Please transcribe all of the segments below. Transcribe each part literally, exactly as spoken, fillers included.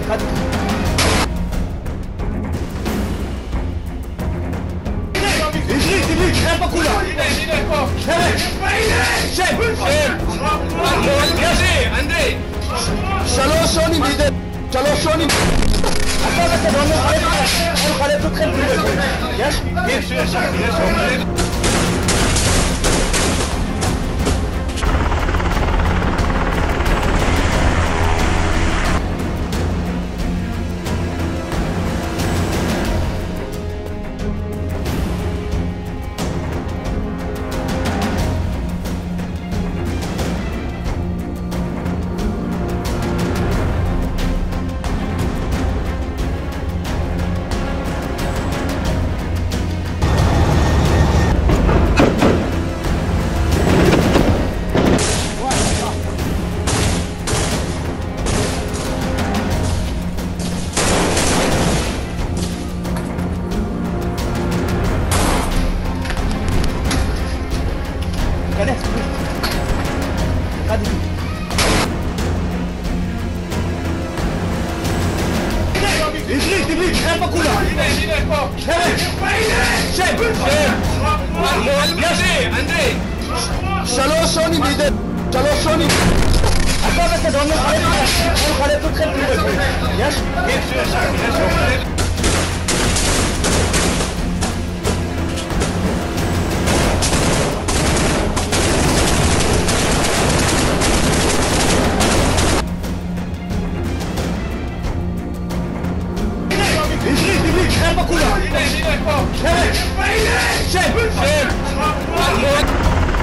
עברית, עברית, חפה כולה! הנה, הנה, פה! שב! שב! אנדרי! שלוש שונים לידי! שלוש שונים! הכל בסדר, אני מחלץ אתכם! יש? יש, יש, יש! עברית, עברית, חפה כולה! הנה, הנה, פה! שב! שב! אנדרי! שלוש שונים לידי! שלוש שונים! הכל בסדר, אני מחלץ אתכם! יש? יש, יש, יש! עברית, עברית, חפה כולה! הנה, הנה, פה! שב! שב!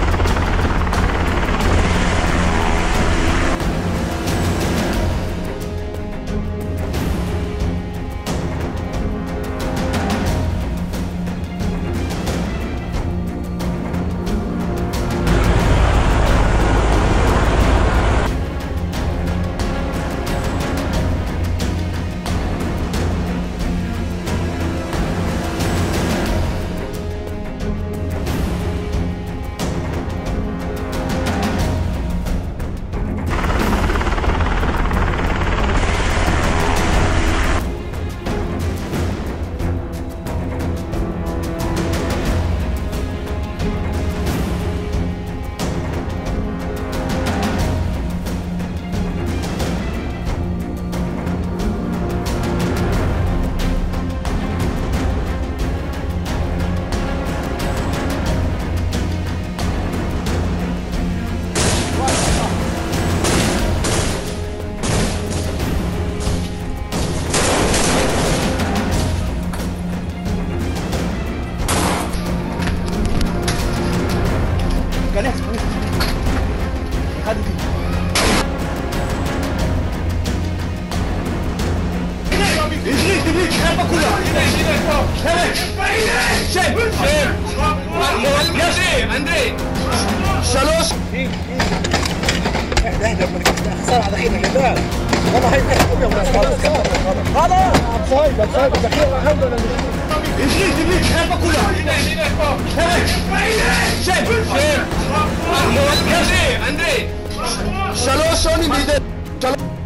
כנס, כנס. אחד איתי. עברית, עברית, חפה כולה! הנה, הנה, פה! שב! שב! אנדרי! שלוש! اهدى اهدى خسارة على دخيلك يا دار والله هاي خلاص خلاص صايب صايب دخيل الحمد لله عشرين عشرين خلفه كلها هنا هنا فوق شايف شايف اندري اندري شلون شلون